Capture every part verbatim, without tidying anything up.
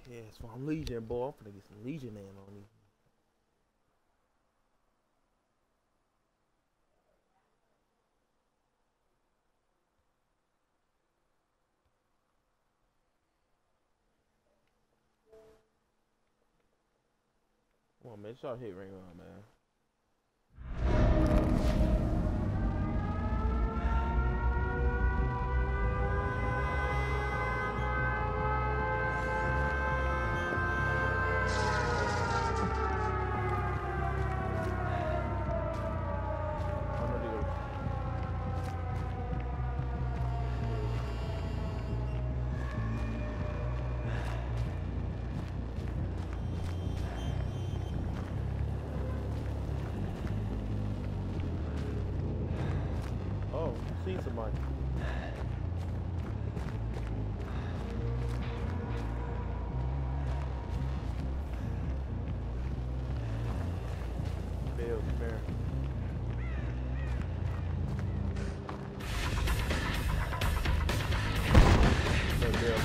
Yeah, so I'm Legion, boy. I'm finna get some Legion in on me. Come on, man. Y'all hit ring on, man. Oh, see somebody. Bill, come here. Hey, Bill.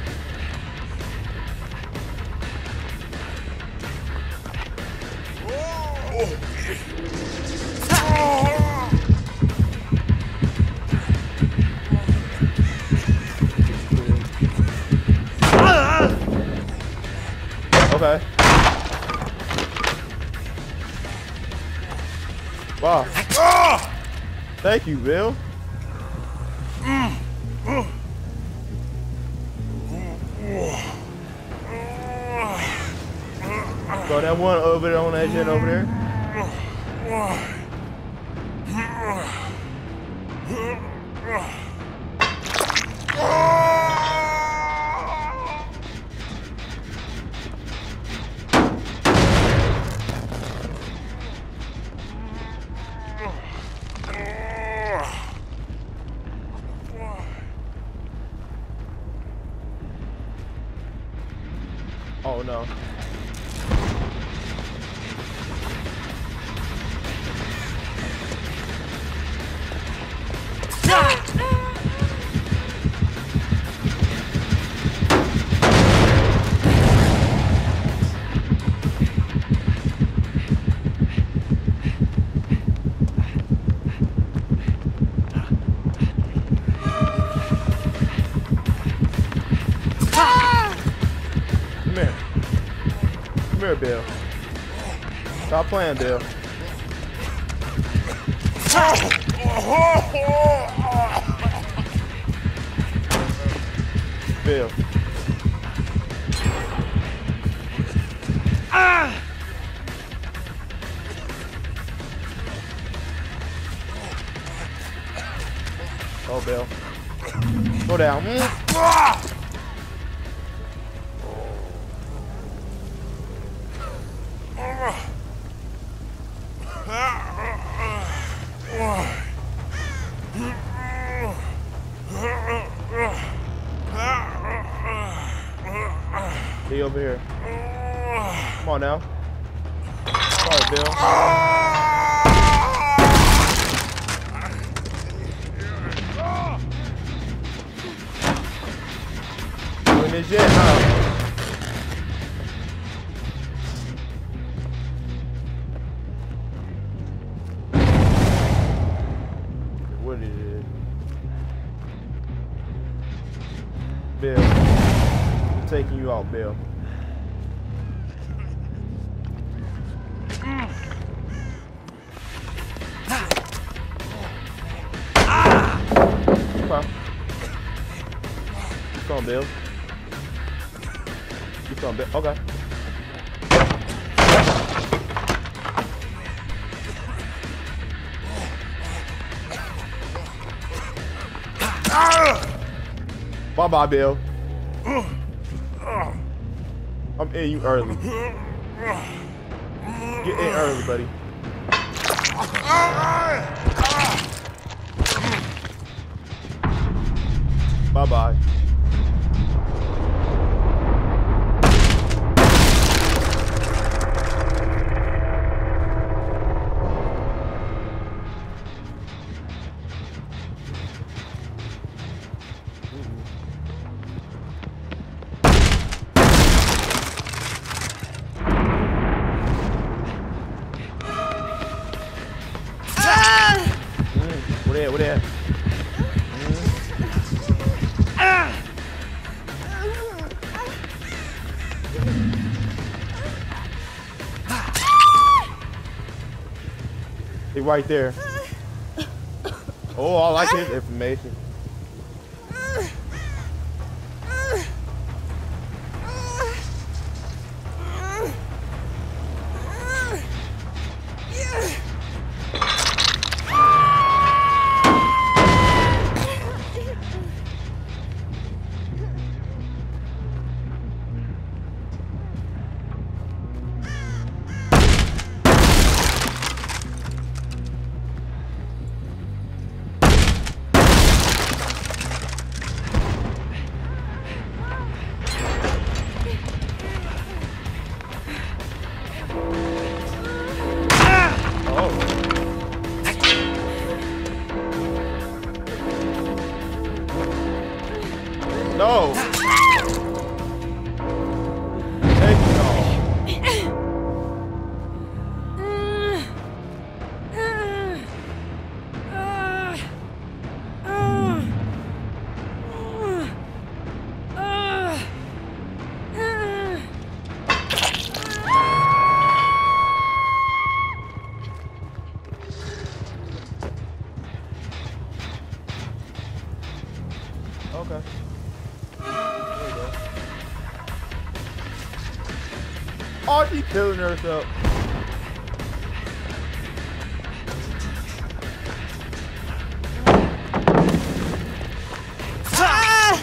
Okay. Wow. Thank you, Bill. So that one over there on that jet over there. Oh no. Come here. Come here, Bill. Stop playing, Bill. Bill. Oh, Bill. Go down. Be over here. Come on now. Sorry, Bill. Doing this yet, huh? What is it? Bill. I'm taking you out, Bill. Okay. Keep on, Bill. Keep on, Bill. Okay. Bye bye, Bill. I'm in you early. Get in early, buddy. Bye bye. at? Where they at? He right there. Oh, I like his information. No. Heck no. Okay. Oh, she's killing herself. Ah!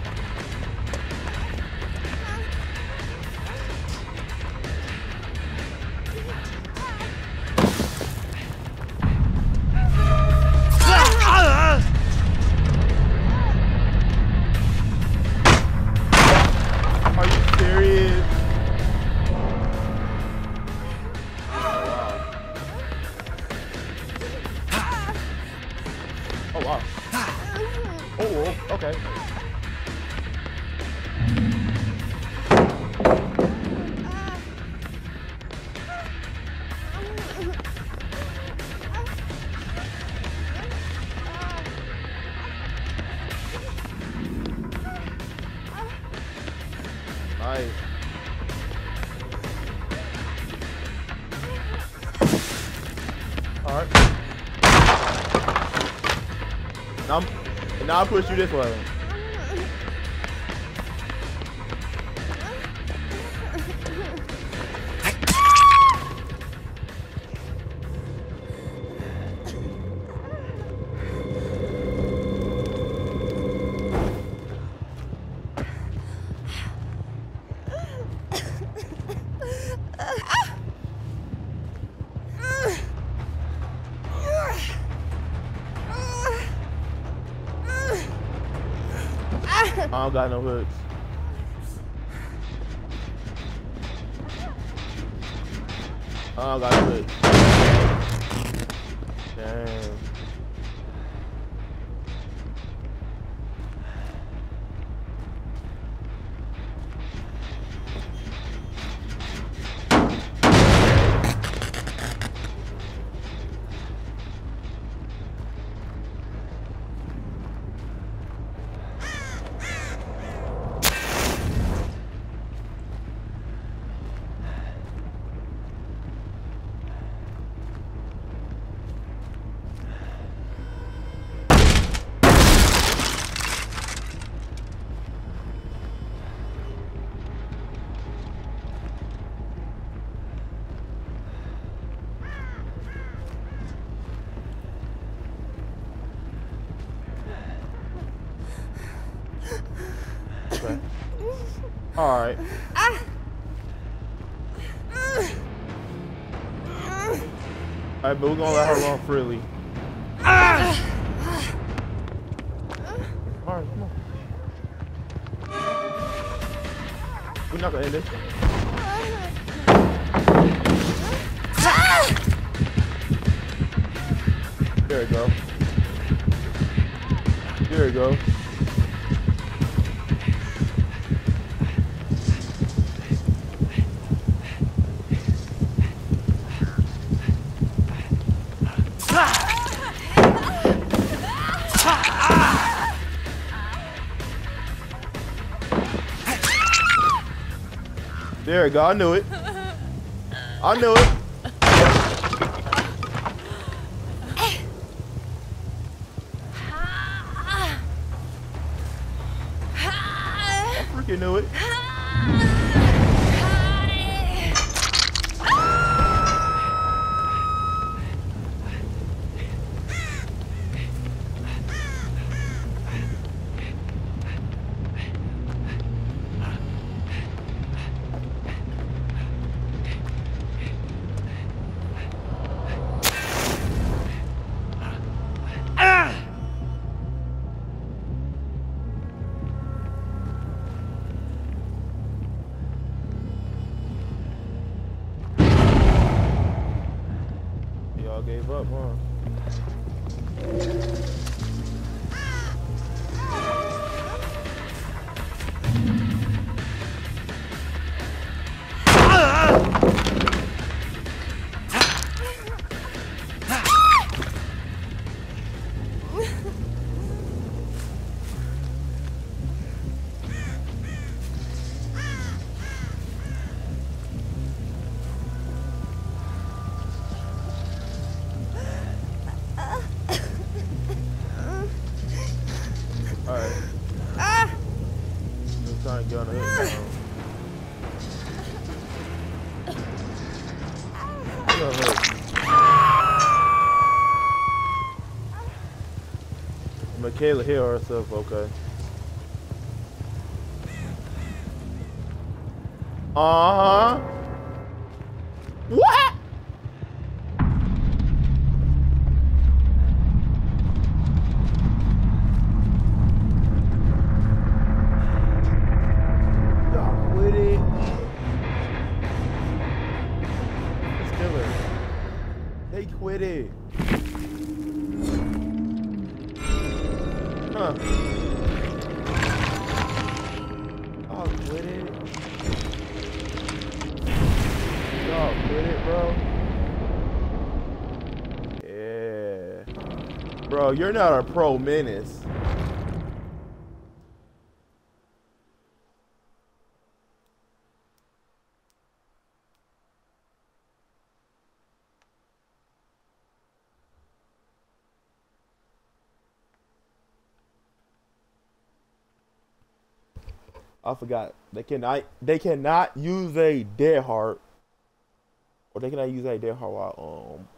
Are you serious? Oh wow. Oh, okay. Nice. All right. Now, I'm, now I'll push you this way. I don't got no hooks. I don't got no hooks. Damn. Okay. All right. Ah. All right, but we're gonna let her run freely. Ah. All right, come on. We're not gonna end this. There we go. There we go. There we go. I knew it. I knew it. I freaking knew it. Gave up, huh? Alright. Ah! Just trying to get on the hook now. Michaela heal herself, okay. Uh-huh. What? They quit it. Huh. Y'all quit it. Y'all quit it, bro. Yeah. Bro, you're not a pro menace. I forgot. They cannot. They cannot use a dead heart, or they cannot use a dead heart while um.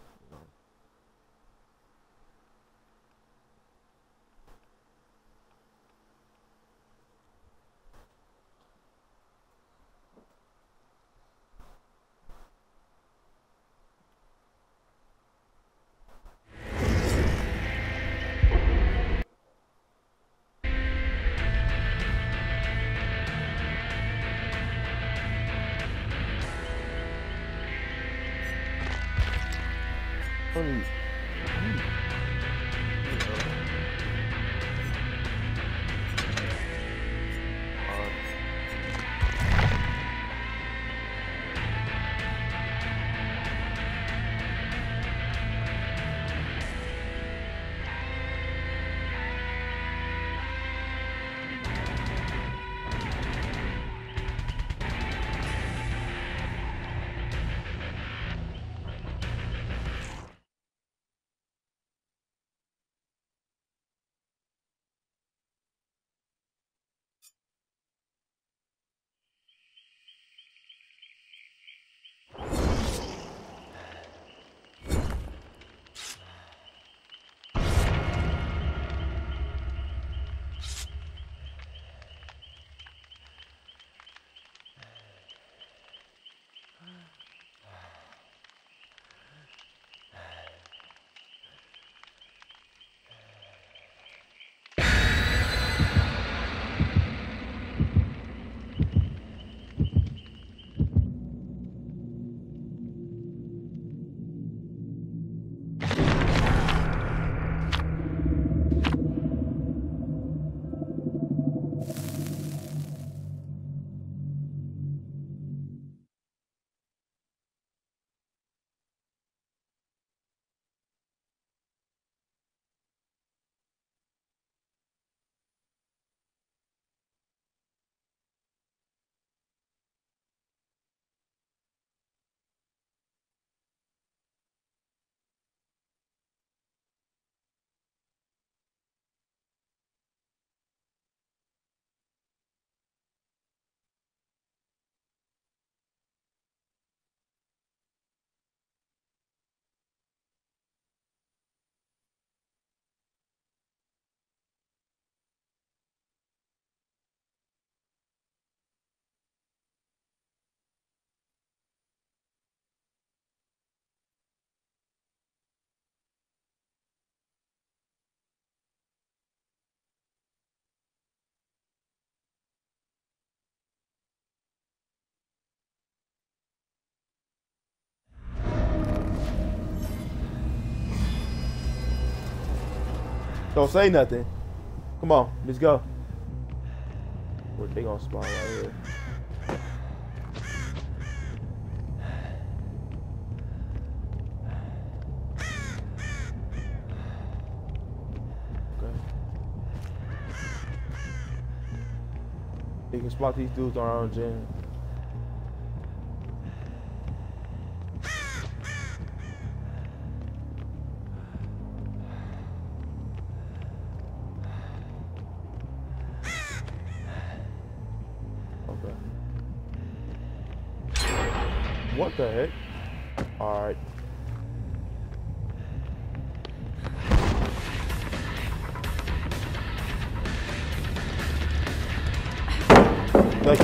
Don't say nothing. Come on, let's go. Where they gonna spawn right here? Okay. You can spot these dudes on our own gen. What the heck? Alright. Thank you.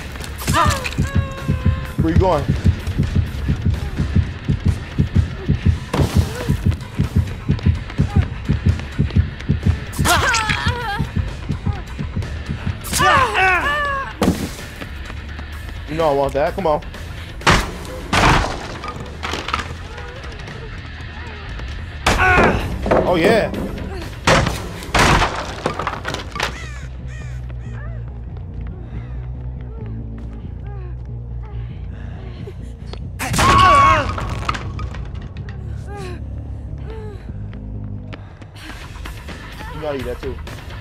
Where you going? You know I want that. Come on. Oh yeah. You gotta eat that too.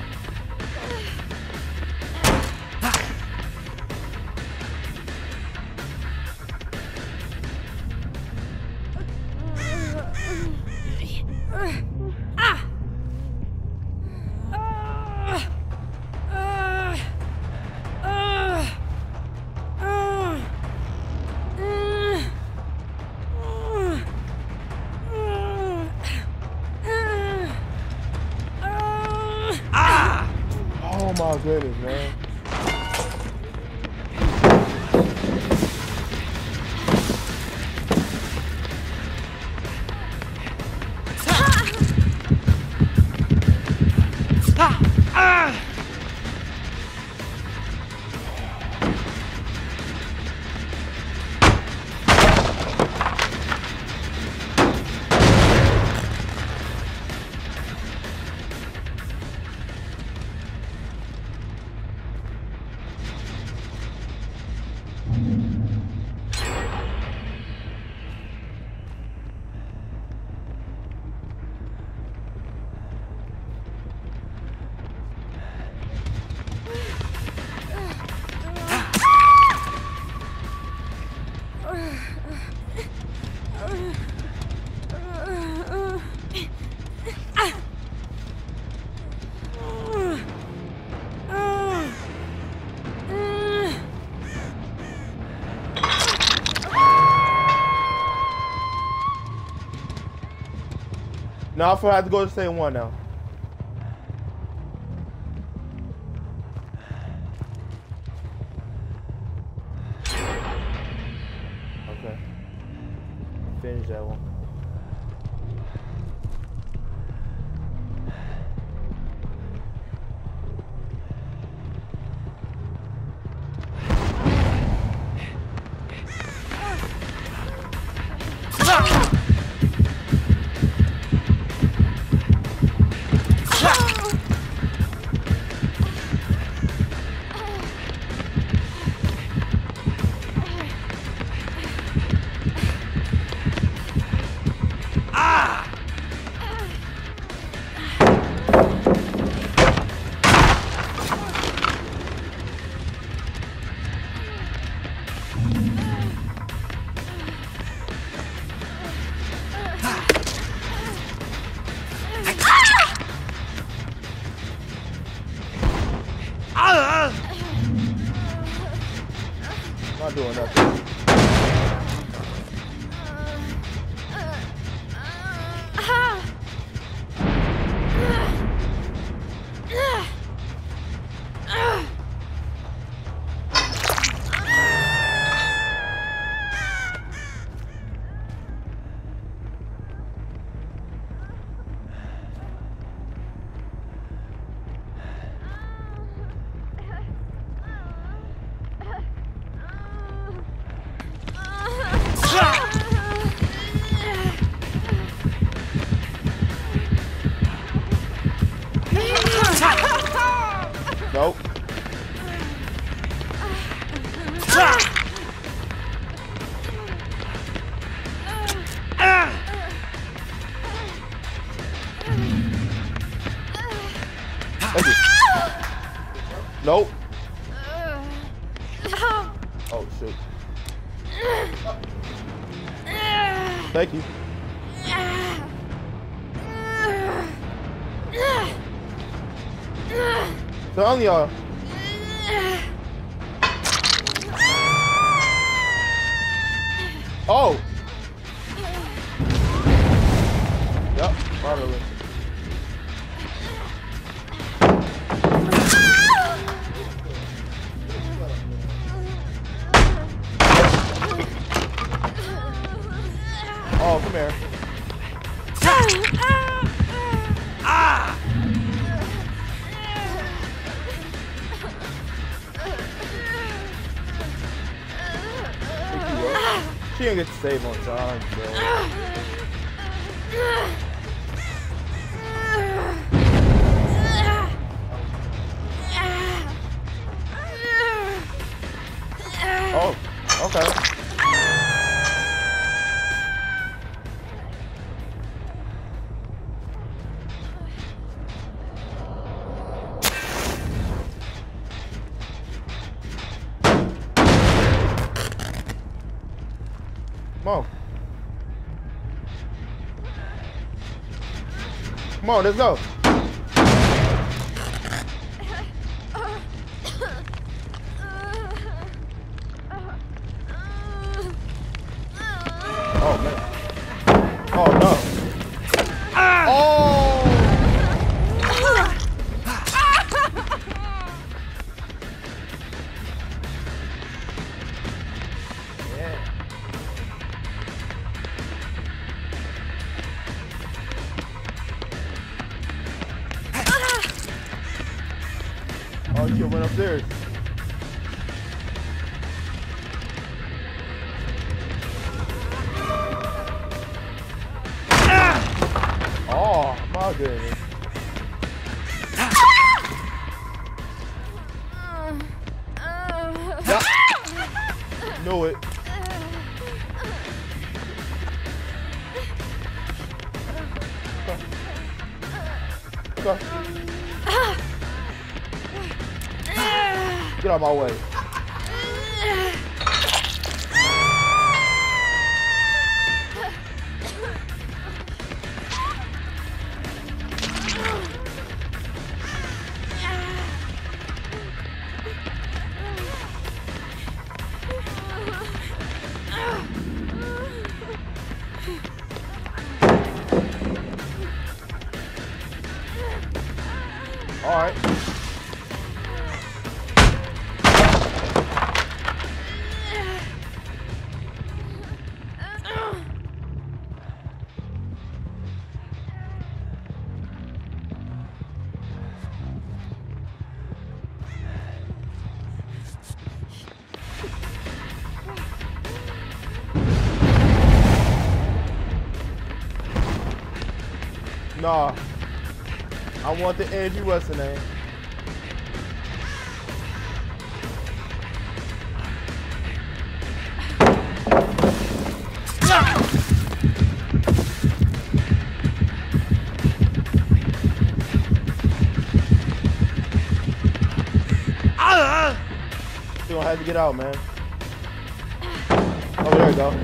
Oh my goodness, man. Now I have to go to the same one now. Okay. Finish that one. Not doing nothing. Nope. Nope. Oh shit. Thank you. Telling y'all. Oh. Yep, finally. Oh, come here. Ah! She didn't get to save on time, bro. Oh, okay. Come on. Come on, let's go. Oh, man. Oh, no. Oh! Oh, you went upstairs. Oh, my goodness. Yep. Knew it. Go. Go. Get out of my way. All right. Nah. I want the Andrew what's the name? You don't have to get out, man. Oh, there you go.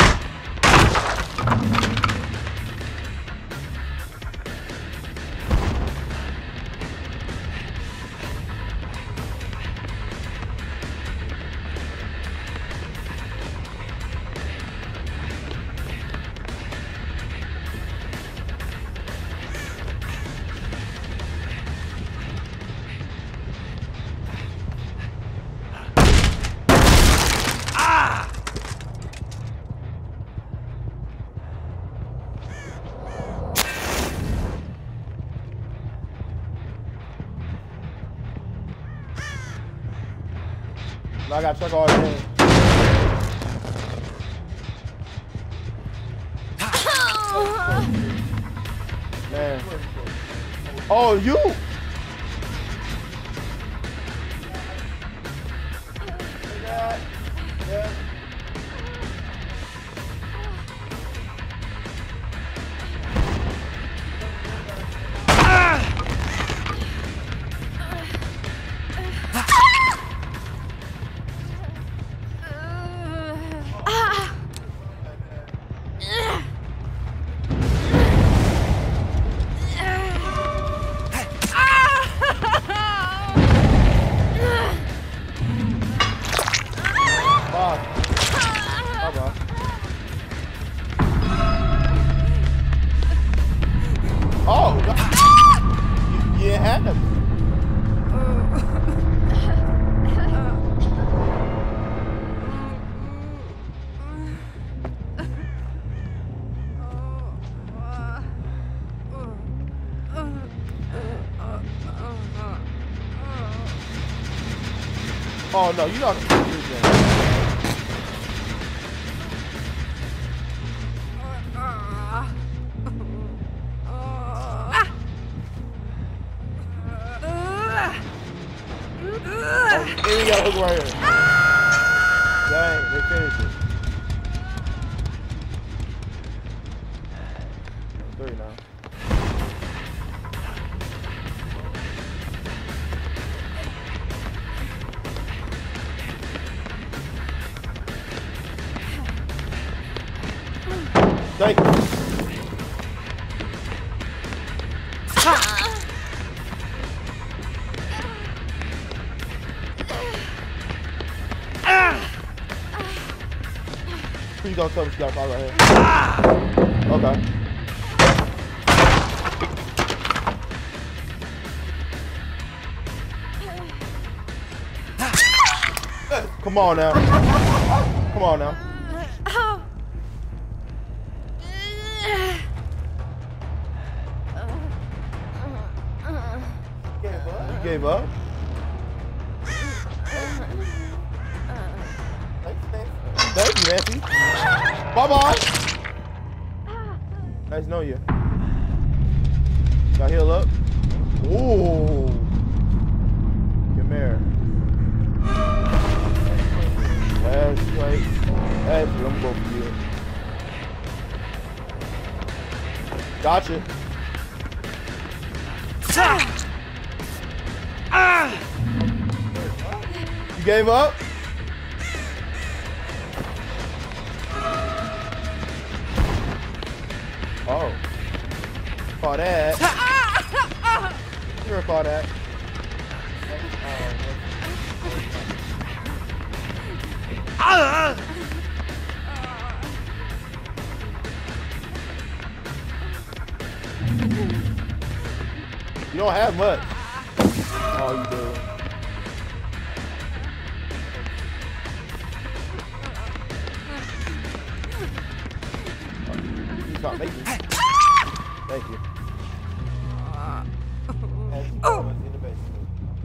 Now I gotta check all again. Man. Oh, you! Oh no, you not gonna do that. Oh, here we got a hook right here. Dang, they finished it. Three now. Thank you. Please don't tell me she got a fire right here. Okay. Come on now. Come on now. You gave up? Thank you, Nancy. Bye bye. Nice knowing you. Got to heal up. Ooh. Come here. That's right. That's what I'm going for you. Gotcha. You gave up? Oh. Call that. You recall that. You don't have much. Oh, you do. Stop making. Thank you. Oh. In the basement.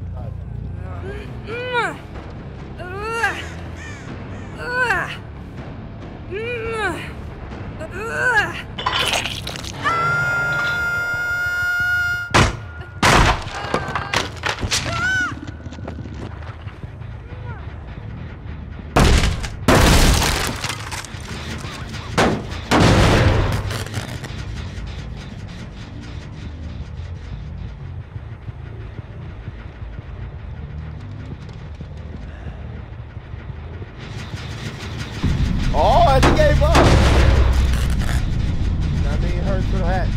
Oh, I just gave up. Not being hurt to the hat.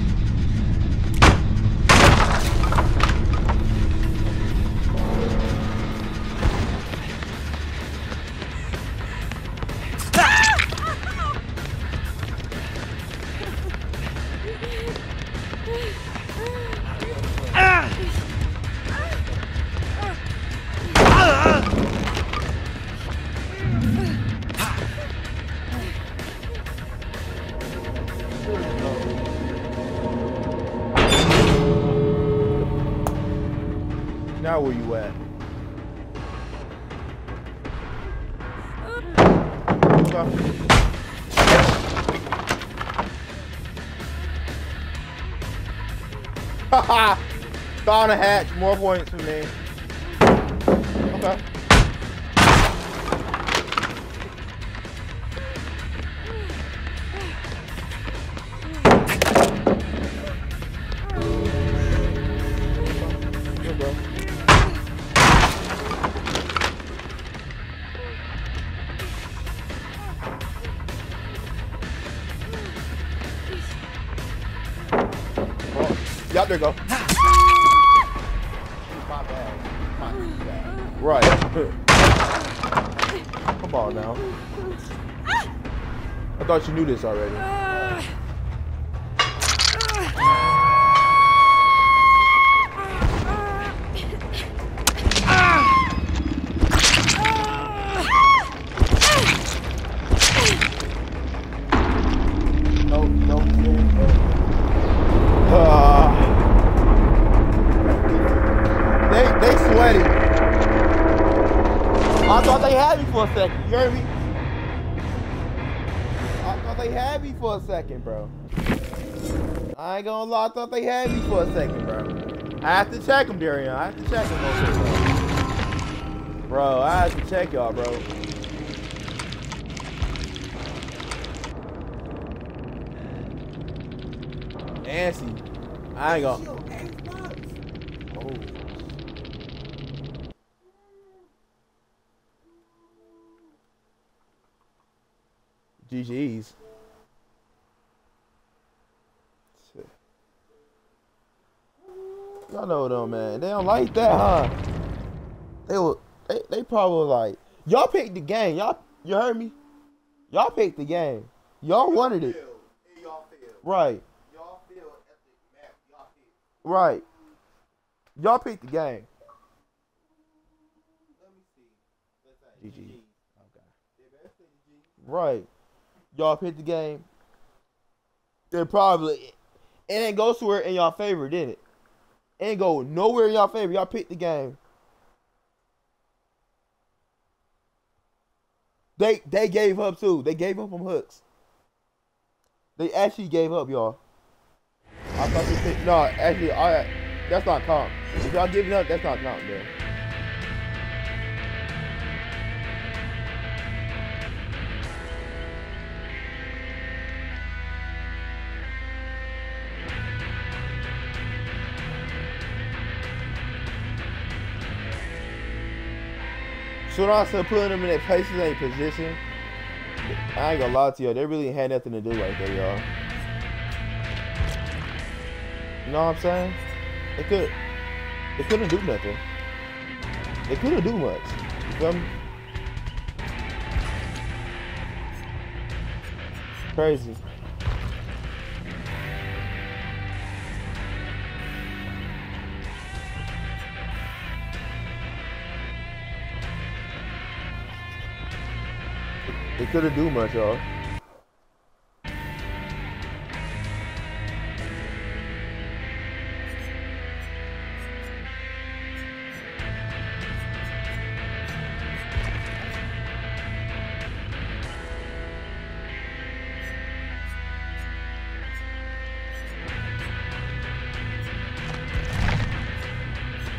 Now where you at? Okay. Haha! Found a hatch, more points for me. Okay. Good, bro. Yep, there you go. My bad. My bad. Right. Come on now. I thought you knew this already. No, no, no. Uh, they they sweaty. I thought they had me for a second. You heard me? I thought they had me for a second, bro. I ain't gonna lie. I thought they had me for a second, bro. I have to check them, Darian. I have to check them, bro. I have to check y'all, bro. Nancy, I ain't gonna. Oh. G G's. Y'all know them, man. They don't like that, huh? They were. They, they probably was like, y'all picked the game. Y'all, you heard me? Y'all picked the game. Y'all wanted it. Right. Right. Y'all picked the game. G G. Okay. Right. Y'all picked the game. It probably it ain't go somewhere in y'all favor, did it? It ain't go nowhere in y'all favor. Y'all picked the game. They they gave up too. They gave up on hooks. They actually gave up, y'all. I thought you picked. No, actually, I. That's not comp. If y'all giving up, that's not comp, man. Soon as I putting them in their places and position, I ain't gonna lie to y'all. They really had nothing to do like that, y'all. You know what I'm saying? They could, they couldn't do nothing. They couldn't do much. You feel me? Crazy. They couldn't do much, y'all.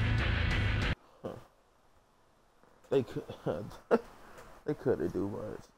They could. They couldn't do much.